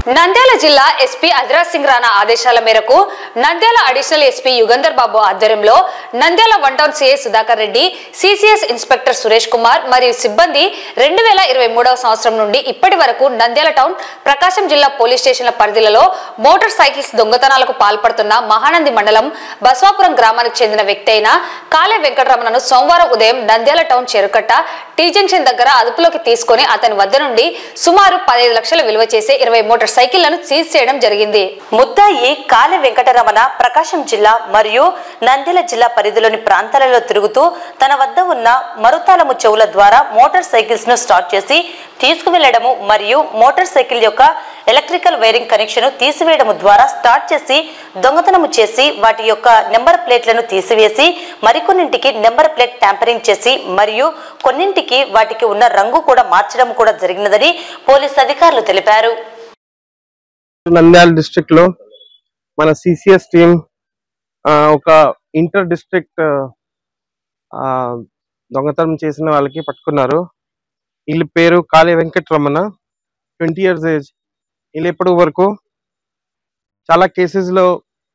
నంద్యాల జిల్లా ఎస్పీ అదిరాజ్ సింగ్ రాణా ఆదేశాల మేరకు నంద్యాల అడిషనల్ ఎస్పీ యుగంధర్ బాబు ఆధ్వర్యంలో Nandyal one town CI Sudhakar Reddy, CCS inspector Suresh Kumar మరియు సిబ్బంది 2023వ సంవత్సరం నుండి ఇప్పటి వరకు నంద్యాల టౌన్, ప్రకాశం జిల్లా పోలీస్ స్టేషన్ల పరిధిలో మోటార్ సైకిల్స్ దొంగతనాలకు పాల్పడుతున్న మహానంది మండలం బస్వాపురం గ్రామానికి చెందిన వ్యక్తి అయిన కాలే వెంకటరమణను సోమవారం ఉదయం Nandyal town Cherukatta T junction దగ్గర అదుపులోకి తీసుకుని అతని వద్ద నుండి సుమారు 15 లక్షల విలువ చేసే 20 మోటార్ సైకిళ్లను సీజ్ చేయడం జరిగింది. ముద్దాయి కాలే వెంకటరమణ ప్రకాశం జిల్లా మరియు నంద్యాల జిల్లా పరిధిలోని ప్రాంతాలలో తిరుగుతూ తన వద్ద ఉన్న మరుతాళము చెవుల ద్వారా మోటార్ సైకిల్స్ ను స్టార్ట్ చేసి తీసుకువెళ్లడము మరియు మోటార్ సైకిల్ యొక్క ఎలక్ట్రికల్ వైరింగ్ కనెక్షన్ తీసివేయడం ద్వారా స్టార్ట్ చేసి దొంగతనము చేసి వాటి యొక్క నెంబర్ ప్లేట్లను తీసివేసి మరికొన్నింటికి నెంబర్ ప్లేట్ ట్యాంపరింగ్ చేసి మరియు కొన్నింటికి వాటికి ఉన్న రంగు కూడా మార్చడం కూడా జరిగినదని పోలీసు అధికారులు తెలిపారు. నంద్యాల డిస్ట్రిక్ట్ లో మన సిసిఎస్ టీం ఒక ఇంటర్ డిస్ట్రిక్ట్ దొంగతనం చేసిన వాళ్ళకి పట్టుకున్నారు. వీళ్ళ పేరు కాలే వెంకటరమణ, 20 years ఏజ్. వీళ్ళు ఎప్పటి వరకు చాలా కేసెస్ లో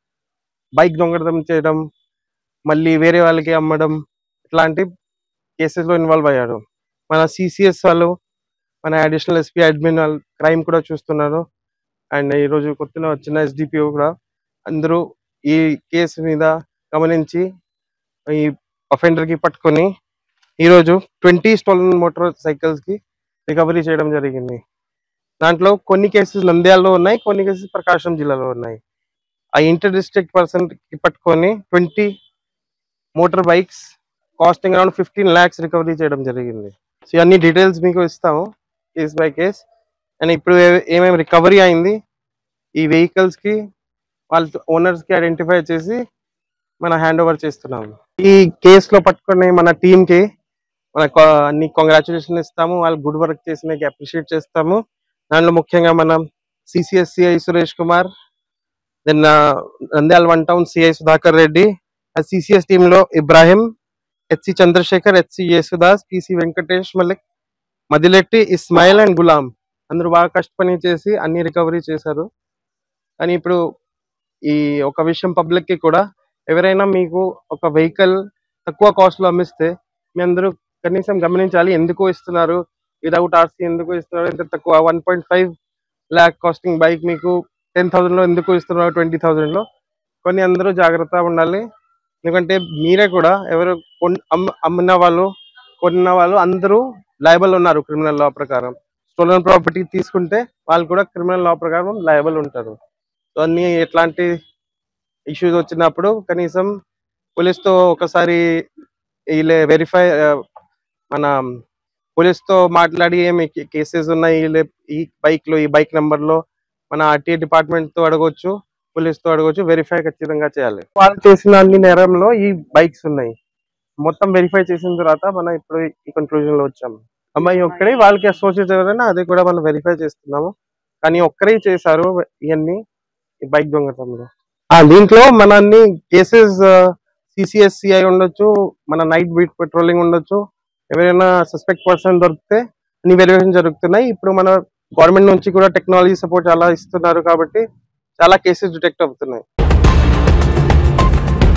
బైక్ దొంగతనం చేయడం, మళ్ళీ వేరే వాళ్ళకి అమ్మడం, ఇట్లాంటి కేసెస్ లో ఇన్వాల్వ్ అయ్యారు. మన సిసిఎస్ వాళ్ళు, మన అడిషనల్ ఎస్పీ అడ్మిన్ వాళ్ళు క్రైమ్ కూడా చూస్తున్నారు. అండ్ ఈరోజు కొత్తగా వచ్చిన ఎస్డిపిఓ కూడా అందరూ ఈ కేసు మీద గమనించి ఈ అఫెండర్ కి పట్టుకొని ఈరోజు 20 స్టోలన్ మోటార్ సైకిల్స్ కి రికవరీ చేయడం జరిగింది. దాంట్లో కొన్ని కేసెస్ నంద్యాలలో ఉన్నాయి, కొన్ని కేసెస్ ప్రకాశం జిల్లాలో ఉన్నాయి. ఆ ఇంటర్ డిస్ట్రిక్ట్ పర్సన్ కి పట్టుకొని 20 motor bikes costing around 15 lakhs recovery చేయడం జరిగింది. సో అన్ని డీటెయిల్స్ మీకు ఇస్తాము కేస్ బై కేస్. అండ్ ఇప్పుడు ఏమేమి రికవరీ అయింది, ఈ వెహికల్స్ కి వాళ్ళ ఓనర్స్ కి ఐడెంటిఫై చేసి మన హ్యాండ్ ఓవర్ చేస్తున్నాము. ఈ కేసులో పట్టుకుని మన టీమ్ కి మనకు అన్ని కంగ్రాచులేషన్ ఇస్తాము. వాళ్ళు గుడ్ వర్క్ చేసినకి అప్రిషియేట్ చేస్తాము. దాంట్లో ముఖ్యంగా మనం CCS CI Suresh Kumar, then Nandyal one town CI Sudhakar Reddy, CCS team లో Ibrahim, HC Chandrashekar, HC Yesudas, PC Venkatesh, Malik, Madiletti, Ismail and Ghulam అందరూ బాగా కష్టపని చేసి అన్ని రికవరీ చేశారు. కానీ ఇప్పుడు ఈ ఒక విషయం పబ్లిక్ కి కూడా, ఎవరైనా మీకు ఒక వెహికల్ తక్కువ కాస్ట్ లో అమ్మిస్తే మీ అందరూ కనీసం గమనించాలి. ఎందుకు ఇస్తున్నారు, వితౌట్ ఆర్సీ ఎందుకు ఇస్తున్నారు, ఎంత తక్కువ 1.5 lakh కాస్టింగ్ బైక్ మీకు 10,000 లో ఎందుకు ఇస్తున్నారు, 20,000 లో. కొన్ని అందరూ జాగ్రత్తగా ఉండాలి. ఎందుకంటే మీరే కూడా ఎవరు అమ్మిన వాళ్ళు, కొన్న వాళ్ళు అందరూ లయబుల్ ఉన్నారు క్రిమినల్ లా ప్రకారం. స్టోలన్ ప్రాపర్టీ తీసుకుంటే వాళ్ళు కూడా క్రిమినల్ లా ప్రకారం లయబుల్ ఉంటారు. సో అన్ని ఎట్లాంటి ఇష్యూస్ వచ్చినప్పుడు కనీసం పోలీస్తో ఒకసారి వీళ్ళే వెరిఫై, మన పోలీస్తో మాట్లాడి ఏమి కేసెస్ ఉన్నాయి ఈ బైక్ లో, ఈ బైక్ నెంబర్ లో మన ఆర్టీఏ డిపార్ట్మెంట్ తో అడగొచ్చు, పోలీస్ తో అడగొచ్చు. వెరిఫై ఖచ్చితంగా చేయాలి. వాళ్ళు చేసిన అన్ని నేరంలో ఈ బైక్స్ ఉన్నాయి. మొత్తం వెరిఫై చేసిన తర్వాత మనం ఇప్పుడు ఈ కన్క్లూజన్ లో వచ్చాము. అమ్మాయి ఒక్కడే, వాళ్ళకి అసోసియేట్ ఎవరైనా అది కూడా మనం వెరిఫై చేస్తున్నాము. కానీ ఒక్కరే చేశారు ఇవన్నీ ఈ బైక్ దొంగతనంలో. దీంట్లో మన అన్ని కేసెస్ సిసిఎస్సిఐ ఉండొచ్చు, మన నైట్ బీట్ పెట్రోలింగ్ ఉండొచ్చు. ఎవరైనా సస్పెక్ట్ పర్సన్ దొరికితే అన్ని వెరిఫికేషన్ జరుగుతున్నాయి. ఇప్పుడు మన గవర్నమెంట్ నుంచి కూడా టెక్నాలజీ సపోర్ట్ చాలా ఇస్తున్నారు కాబట్టి చాలా కేసెస్ డిటెక్ట్ అవుతున్నాయి.